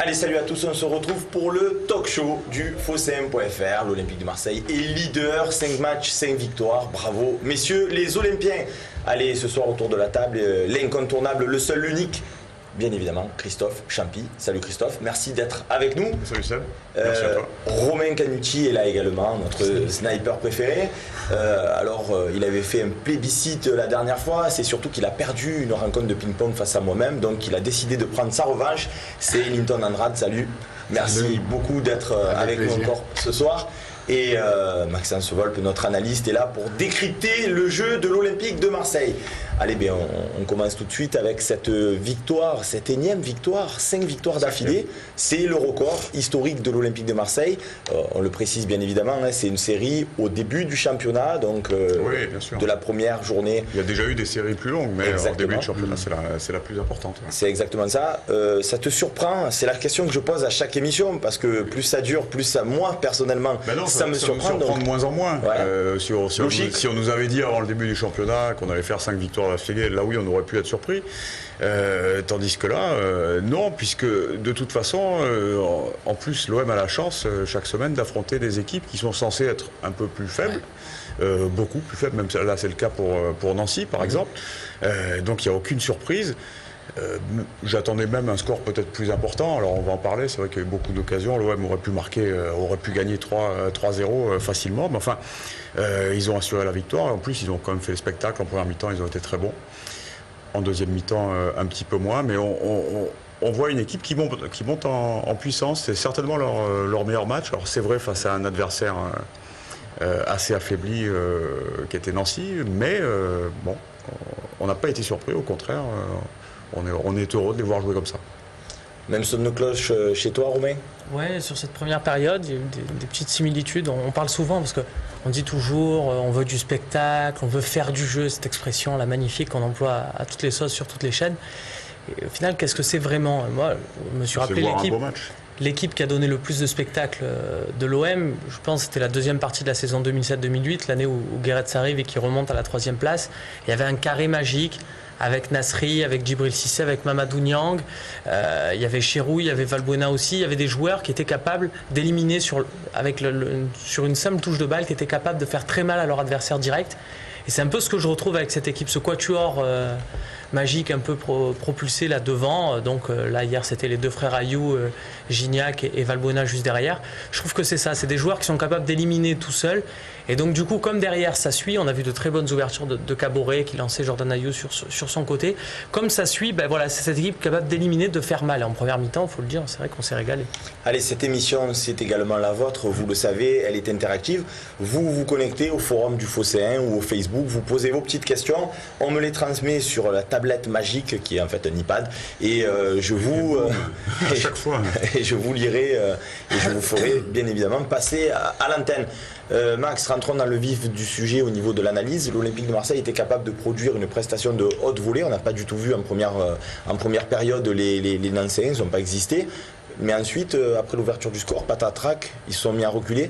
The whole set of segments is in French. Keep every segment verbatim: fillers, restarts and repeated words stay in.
Allez, salut à tous, on se retrouve pour le talk show du Phocéen point F R. L'Olympique de Marseille est leader, cinq matchs, cinq victoires, bravo messieurs les Olympiens. Allez, ce soir autour de la table, l'incontournable, le seul, l'unique, bien évidemment, Christophe Champy. Salut Christophe, merci d'être avec nous. Salut Seb, merci euh, à toi. Romain Canuti est là également, notre Salut. sniper préféré. Euh, alors, euh, il avait fait un plébiscite la dernière fois, c'est surtout qu'il a perdu une rencontre de ping-pong face à moi-même, donc il a décidé de prendre sa revanche. C'est Linton Andrade, salut. Merci salut. beaucoup d'être euh, avec, avec nous encore ce soir. Et euh, Maxence Volpe, notre analyste, est là pour décrypter le jeu de l'Olympique de Marseille. Allez, bien, on, on commence tout de suite avec cette victoire, cette énième victoire, cinq victoires d'affilée. C'est le record historique de l'Olympique de Marseille. Euh, on le précise bien évidemment, hein, c'est une série au début du championnat, donc euh, oui, bien sûr. de la première journée. Il y a déjà eu des séries plus longues, mais au début du championnat, c'est la, c'est la plus importante. Ouais. C'est exactement ça. Euh, ça te surprend? C'est la question que je pose à chaque émission, parce que plus ça dure, plus ça, moi personnellement, ben non, ça, ça me ça surprend. Nous surprend donc... de moins en moins. Ouais. Euh, si, on, si, on, si on nous avait dit avant le début du championnat qu'on allait faire cinq victoires d'affilée, là oui, on aurait pu être surpris. Euh, tandis que là, euh, non, puisque de toute façon, euh, en, en plus, l'O M a la chance euh, chaque semaine d'affronter des équipes qui sont censées être un peu plus faibles. Euh, beaucoup plus faibles, même là c'est le cas pour, pour Nancy par mmh. exemple. Euh, donc il n'y a aucune surprise. Euh, J'attendais même un score peut-être plus important, alors on va en parler, c'est vrai qu'il y a eu beaucoup d'occasions, l'O M aurait pu marquer, euh, aurait pu gagner trois zéro euh, facilement, mais enfin euh, ils ont assuré la victoire, et en plus ils ont quand même fait le spectacle, en première mi-temps ils ont été très bons, en deuxième mi-temps euh, un petit peu moins, mais on, on, on voit une équipe qui monte, qui monte en, en puissance, c'est certainement leur, leur meilleur match, alors c'est vrai face à un adversaire euh, assez affaibli euh, qui était Nancy, mais euh, bon, on n'a pas été surpris, au contraire. Euh, On est, on est heureux de les voir jouer comme ça. Même son de cloche chez toi, Romain? Ouais, sur cette première période, il y a eu des, des petites similitudes. On, on parle souvent parce qu'on dit toujours on veut du spectacle, on veut faire du jeu, cette expression là magnifique qu'on emploie à, à toutes les sauces sur toutes les chaînes. Et au final, qu'est-ce que c'est vraiment? Moi, je me suis rappelé l'équipe. L'équipe qui a donné le plus de spectacles de l'O M, je pense que c'était la deuxième partie de la saison deux mille sept deux mille huit, l'année où, où Guéretz arrive et qui remonte à la troisième place. Il y avait un carré magique avec Nasri, avec Djibril Cissé, avec Mamadou Niang. Euh, il y avait Cherou, il y avait Valbuena aussi. Il y avait des joueurs qui étaient capables d'éliminer sur, avec le, le, sur une simple touche de balle, qui étaient capables de faire très mal à leur adversaire direct. Et c'est un peu ce que je retrouve avec cette équipe, ce quatuor euh, magique un peu pro, propulsé là devant. Donc euh, là hier c'était les deux frères Ayou, euh, Gignac et, et Valbuena juste derrière. Je trouve que c'est ça, c'est des joueurs qui sont capables d'éliminer tout seuls. Et donc du coup comme derrière ça suit, on a vu de très bonnes ouvertures de, de Caboret qui lançait Jordan Ayou sur, sur son côté. Comme ça suit, ben voilà, c'est cette équipe capable d'éliminer, de faire mal. Et en première mi-temps, il faut le dire, c'est vrai qu'on s'est régalé. Allez, cette émission c'est également la vôtre, vous le savez, elle est interactive. Vous vous connectez au forum du Phocéen ou au Facebook, vous posez vos petites questions, on me les transmet sur la tablette magique qui est en fait un iPad et euh, je vous euh, à chaque fois et je vous lirai euh, et je vous ferai bien évidemment passer à, à l'antenne. Euh, Max, rentrons dans le vif du sujet au niveau de l'analyse. L'Olympique de Marseille était capable de produire une prestation de haute volée. On n'a pas du tout vu en première, euh, en première période les, les, les Nancéens, ils n'ont pas existé. Mais ensuite, euh, après l'ouverture du score, patatrac, ils se sont mis à reculer.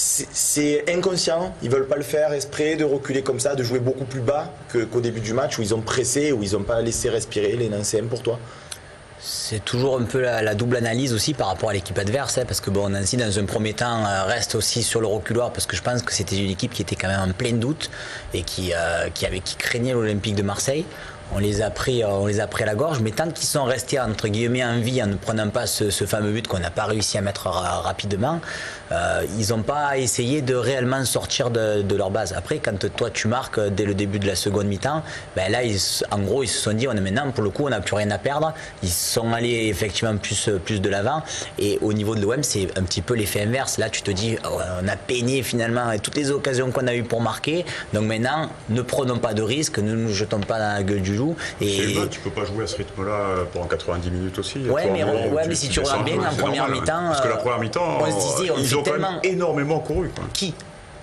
C'est inconscient, ils ne veulent pas le faire exprès de reculer comme ça, de jouer beaucoup plus bas que, qu'au début du match où ils ont pressé, où ils n'ont pas laissé respirer les Nancéens pour toi. C'est toujours un peu la, la double analyse aussi par rapport à l'équipe adverse, hein, parce que bon, Nancy dans un premier temps euh, reste aussi sur le reculoir parce que je pense que c'était une équipe qui était quand même en plein doute et qui, euh, qui, avait, qui craignait l'Olympique de Marseille. On les a pris, on les a pris à la gorge, mais tant qu'ils sont restés entre guillemets en vie en ne prenant pas ce, ce fameux but qu'on n'a pas réussi à mettre ra rapidement, euh, ils n'ont pas essayé de réellement sortir de, de leur base. Après, quand toi tu marques dès le début de la seconde mi-temps, ben là, ils, en gros, ils se sont dit, on est maintenant pour le coup, on n'a plus rien à perdre. Ils sont allés effectivement plus, plus de l'avant. Et au niveau de l'O M, c'est un petit peu l'effet inverse. Là, tu te dis, oh, on a peigné finalement toutes les occasions qu'on a eues pour marquer. Donc maintenant, ne prenons pas de risques, ne nous jetons pas dans la gueule du loup. Et là, tu peux pas jouer à ce rythme-là pendant quatre-vingt-dix minutes aussi. Ouais, mais, ouais, mais si tu regardes bien en première mi-temps, parce que la première mi-temps, on se disait, on ils ont tellement... quand même énormément couru. Quoi. Qui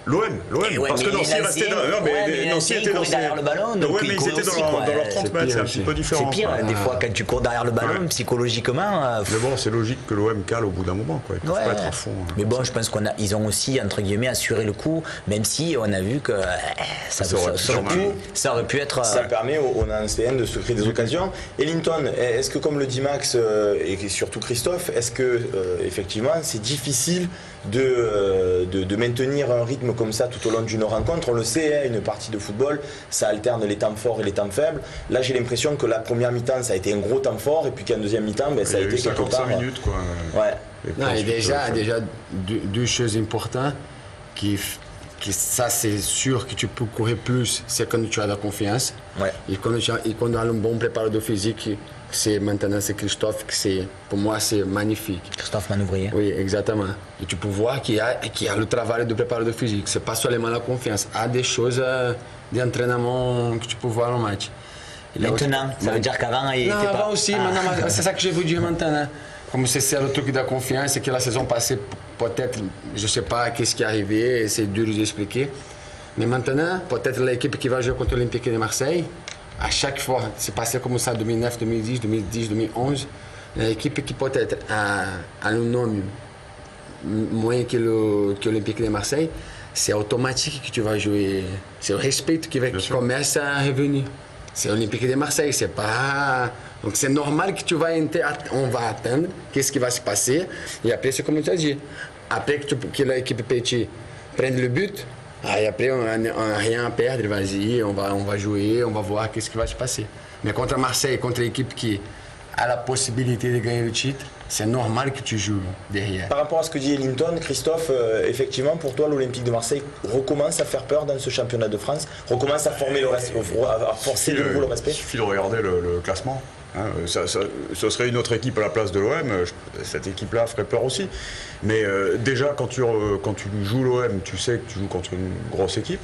L'O M, l'O M, ouais, parce que Nancy restait dans, non, mais ouais, Nancy était dans derrière le ballon, donc ouais, mais ils étaient aussi, dans, quoi. dans leurs trente mètres, c'est un petit peu différent. C'est pire, quoi. des fois, quand tu cours derrière le ballon, Ouais. psychologiquement. Euh, Mais bon, c'est logique que l'O M cale au bout d'un moment, quoi. Ils peuvent ouais, pas être à fond. Hein, mais bon, je pense qu'on a, ils ont aussi entre guillemets assuré le coup, même si on a vu que euh, ça, Ça aurait ça, pu ça aurait pu, ça aurait pu être. Ça euh, permet aux, aux Nancéens de se créer des occasions. Et Linton, est-ce que comme le dit Max euh, et surtout Christophe, est-ce que euh, effectivement c'est difficile de, euh, de, de maintenir un rythme comme ça tout au long d'une rencontre? On le sait, hein, une partie de football, ça alterne les temps forts et les temps faibles. Là, j'ai l'impression que la première mi-temps, ça a été un gros temps fort, et puis qu'en deuxième mi-temps, ben, ça a il y a été eu quelque cinquante-cinq part. minutes, quoi. Ouais. Et puis Non, et ensuite, déjà, euh, déjà deux, deux choses importantes qui, qui ça c'est sûr que tu peux courir plus, c'est quand tu as la confiance. Ouais. Et quand tu as, et quand tu as un bon préparateur physique, c'est maintenant c'est Christophe, que c'est pour moi c'est magnifique. Christophe Manouvrier. Oui, exactement. Et tu peux voir qu'il y a, qu'il y a le travail de préparateur physique. C'est pas seulement la confiance. Il y a des choses euh, d'entraînement que tu peux voir au match. Et là aussi- Maintenant, ça veut dire qu'avant, il non, était avant pas. aussi, Ah. maintenant, c'est ça que je veux dire maintenant. Comme c'est c'est le truc de la confiance, et que la saison passée, peut-être, je ne sais pas qu'est-ce qui est arrivé, c'est dur d'expliquer. Mais maintenant, peut-être l'équipe qui va jouer contre l'Olympique de Marseille, à chaque fois, c'est passé comme ça, deux mille neuf, deux mille dix, deux mille dix, deux mille onze, l'équipe qui peut-être a, a un nom moins que le- que l'Olympique de Marseille, c'est automatique que tu vas jouer. C'est le respect qui, va, qui commence à revenir. C'est l'Olympique de Marseille, c'est pas. Donc c'est normal que tu vas ent- on va attendre qu'est-ce qui va se passer. Et après, c'est comme tu as dit. Après que, tu, que l'équipe Petit prenne le but, et après on n'a rien à perdre, vas-y, on va, on va jouer, on va voir qu'est-ce qui va se passer. Mais contre Marseille, contre l'équipe qui a la possibilité de gagner le titre, c'est normal que tu joues derrière. Par rapport à ce que dit Linton, Christophe, euh, effectivement, pour toi, l'Olympique de Marseille recommence à faire peur dans ce championnat de France, recommence à former le reste, à forcer de nouveau le respect. Il suffit de regarder le, le classement. Hein, ça, ça, ce serait une autre équipe à la place de l'O M. Cette équipe-là ferait peur aussi. Mais euh, déjà, quand tu, quand tu joues l'O M, tu sais que tu joues contre une grosse équipe.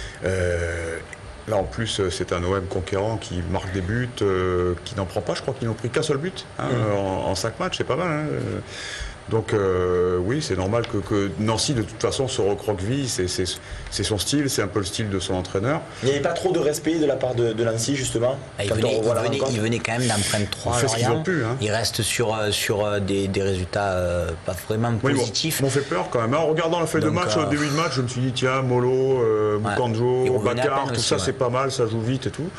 Euh, là, en plus, c'est un O M conquérant qui marque des buts, euh, qui n'en prend pas. Je crois qu'ils n'ont pris qu'un seul but hein, mmh. en, en cinq matchs. C'est pas mal. Hein. Donc euh, oui, c'est normal que, que Nancy, de toute façon, se recroqueville. C'est, c'est, c'est son style, c'est un peu le style de son entraîneur. Il n'y avait pas trop de respect de la part de, de Nancy, justement. Ah, il, venait, il, venait, il venait quand même d'en prendre trois à Lorient. Pu, hein. Il reste sur, sur des, des résultats euh, pas vraiment oui, positifs. Ils m'ont fait peur quand même. En regardant la feuille Donc, de match, euh... au début de match, je me suis dit, tiens, Molo, euh, ouais. Boukanjo, Bakar, tout aussi, ça, ouais. c'est pas mal, ça joue vite et tout.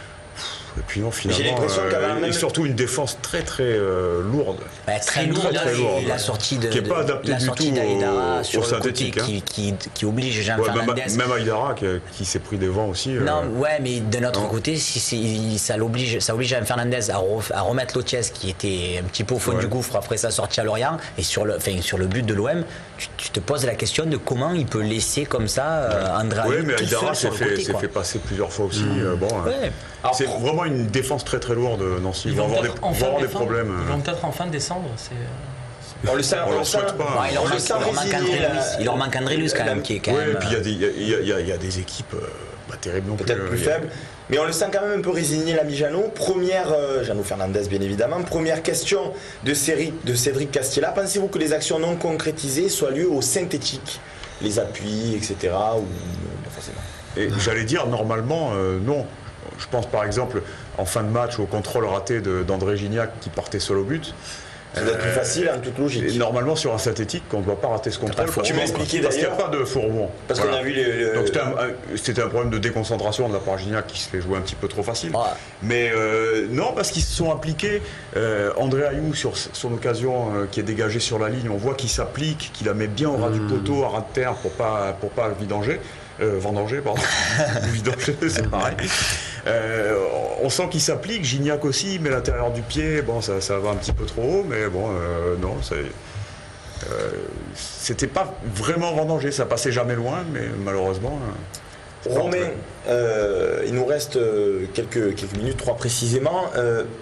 Et puis non, finalement, euh, même... et surtout une défense très très euh, lourde. Bah, très lourde, très, très lourde. La sortie de, qui n'est pas adaptée la du sortie tout d'Aïdara au, sur au le synthétique. Côté, hein. qui, qui, qui oblige Jean ouais, Fernandez. Même, même Aïdara qui, qui s'est pris des vents aussi. Non, euh... ouais, mais d'un autre non. côté, si c'est, ça, l'oblige, ça oblige Jean Fernandez à, re, à remettre Lotiès qui était un petit peu au fond ouais. du gouffre après sa sortie à Lorient. Et sur le, enfin, sur le but de l'O M, tu, tu te poses la question de comment il peut laisser comme ça ouais. euh, André Oui, mais Aïdara s'est fait, fait passer plusieurs fois aussi. Mmh. Euh, bon, ouais. Alors, c'est vraiment une défense très très lourde, Nancy. Ils vont avoir des, enfin avoir des problèmes. Ils vont peut-être en fin de décembre. C'est... On le sait, on leur souhaite pas. Ouais, il, leur manque, il, leur manque André la... il leur manque André Luce quand même. Qui est quand oui, même, et puis il y, y, y, y a des équipes euh, pas terribles non plus. Peut-être plus faibles. Mais on le sent quand même un peu résigné, l'ami Jeannot. Première, euh, Jeannot Fernandez bien évidemment. Première question de, série, de Cédric Castilla. Pensez-vous que les actions non concrétisées soient liées au synthétique, les appuis, et cetera. Ou pas forcément. Et j'allais dire normalement euh, non. Je pense par exemple en fin de match au contrôle raté de, d'André Gignac qui partait seul au but. Ça doit être plus facile, en toute logique. Et normalement sur un synthétique, on ne doit pas rater ce contrôle. Tu m'as expliqué parce qu'il n'y a pas de faux rebond. Parce voilà. qu'on a vu les. les... Donc c'était un, c'était un problème de déconcentration de la part de Gignac qui se fait jouer un petit peu trop facile. Ouais. Mais euh, non, parce qu'ils se sont appliqués. Euh, André Ayou sur son occasion euh, qui est dégagée sur la ligne, on voit qu'il s'applique, qu'il la met bien au ras mmh. du poteau, à ras de terre pour pas pour pas vidanger. Euh, vendanger, pardon. Vidanger, c'est pareil. Euh, on sent qu'il s'applique, Gignac aussi, mais l'intérieur du pied, bon, ça, ça va un petit peu trop haut, mais bon, euh, non, ça, euh, c'était pas vraiment vendanger, ça passait jamais loin, mais malheureusement. Euh, Romain, euh, il nous reste quelques, quelques minutes, trois précisément. Euh,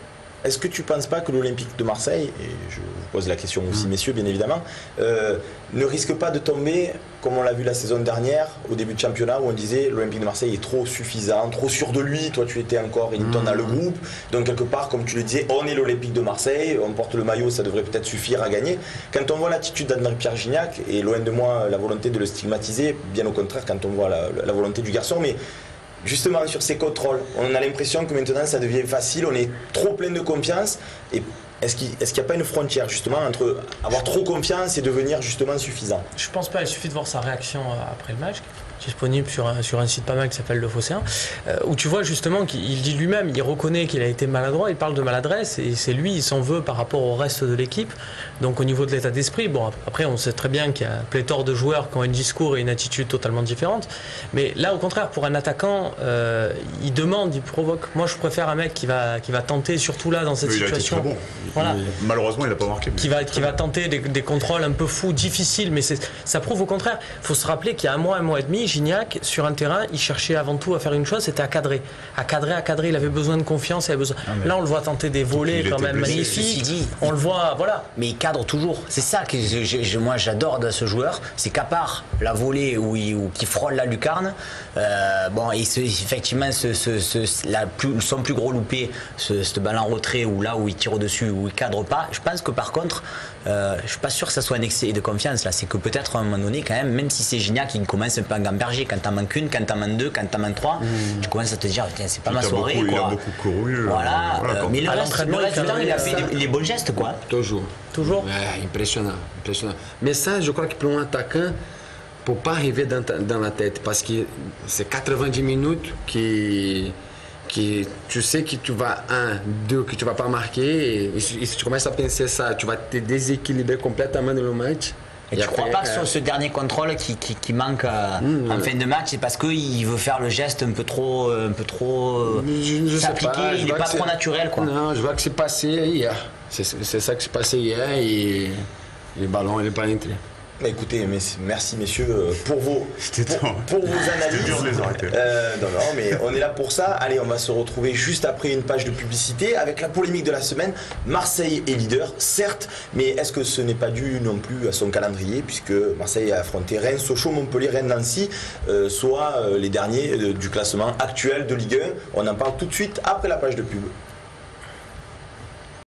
est-ce que tu ne penses pas que l'Olympique de Marseille, et je vous pose la question aussi, messieurs, bien évidemment, euh, ne risque pas de tomber, comme on l'a vu la saison dernière, au début de championnat, où on disait l'Olympique de Marseille est trop suffisant, trop sûr de lui, toi tu étais encore Hinton mmh. dans le groupe, donc quelque part, comme tu le disais, on est l'Olympique de Marseille, on porte le maillot, ça devrait peut-être suffire à gagner. Quand on voit l'attitude d'André-Pierre Gignac, et loin de moi la volonté de le stigmatiser, bien au contraire quand on voit la, la volonté du garçon, mais justement sur ces contrôles, on a l'impression que maintenant ça devient facile, on est trop plein de confiance, et est-ce qu'il est-ce qu'il n'y a pas une frontière justement entre avoir trop confiance et devenir justement suffisant? Je pense pas, il suffit de voir sa réaction après le match, qui est disponible sur un, sur un site pas mal qui s'appelle Le Phocéen, euh, où tu vois justement qu'il dit lui-même, il reconnaît qu'il a été maladroit, il parle de maladresse, et c'est lui, il s'en veut par rapport au reste de l'équipe. Donc au niveau de l'état d'esprit, bon après on sait très bien qu'il y a pléthore de joueurs qui ont un discours et une attitude totalement différente, mais là au contraire pour un attaquant, euh, il demande, il provoque. Moi je préfère un mec qui va, qui va tenter, surtout là dans cette oui, situation. Il a été très bon. Voilà. Malheureusement il n'a pas marqué. Mais... Qui va, qui va tenter des, des contrôles un peu fous, difficiles, mais ça prouve au contraire. Il faut se rappeler qu'il y a un mois, un mois et demi, Gignac sur un terrain, il cherchait avant tout à faire une chose, c'était à cadrer. À cadrer, à cadrer, il avait besoin de confiance, il avait besoin. Ah, là on le voit tenter des volets quand même magnifiques. On le voit, voilà. Mais il cadre toujours. C'est ça que je, je, moi j'adore de ce joueur, c'est qu'à part la volée où il, où, qui frôle la lucarne, euh, bon, et ce, effectivement ce, ce, ce, la plus, son plus gros loupé, ce, ce ballon en retrait ou là où il tire au-dessus, où il cadre pas. Je pense que par contre, euh, je suis pas sûr que ça soit un excès de confiance là. C'est que peut-être à un moment donné, quand même, même si c'est Gignac qui commence un peu à gamberger, quand t'en manques une, quand t'en manques deux, quand t'en manques trois, mmh. tu commences à te dire, tiens, c'est pas il ma soirée. Beaucoup, quoi. Il a beaucoup couru. Voilà, voilà euh, mais le reste, le reste du temps, il a fait des, les bons gestes, quoi. Toujours. Toujours. É, impressionnant, impressionnant. Mais ça, je crois que pour un attaquant, pour pas arriver dans, dans la tête, parce que c'est quatre-vingt-dix minutes qui, qui, tu sais que tu vas un, deux, que tu vas pas marquer, et, et si tu commences à penser ça, tu vas te déséquilibrer complètement dans le match. Et, et tu ne crois pas que euh... sur ce dernier contrôle qui, qui, qui manque euh, mmh, en fin de match, c'est parce qu'il veut faire le geste un peu trop, un peu trop s'appliquer, il n'est pas trop naturel, quoi. Non, je vois que c'est passé hier. C'est ça qui s'est passé hier et le ballon il n'est pas entré. Écoutez, merci messieurs pour vos, pour, pour vos analyses. Dur de les arrêter. Euh, non, non, mais on est là pour ça. Allez, on va se retrouver juste après une page de publicité avec la polémique de la semaine. Marseille est leader, certes, mais est-ce que ce n'est pas dû non plus à son calendrier, puisque Marseille a affronté Rennes, Sochaux, Montpellier, Rennes, Nancy, euh, soit euh, les derniers euh, du classement actuel de Ligue un. On en parle tout de suite après la page de pub.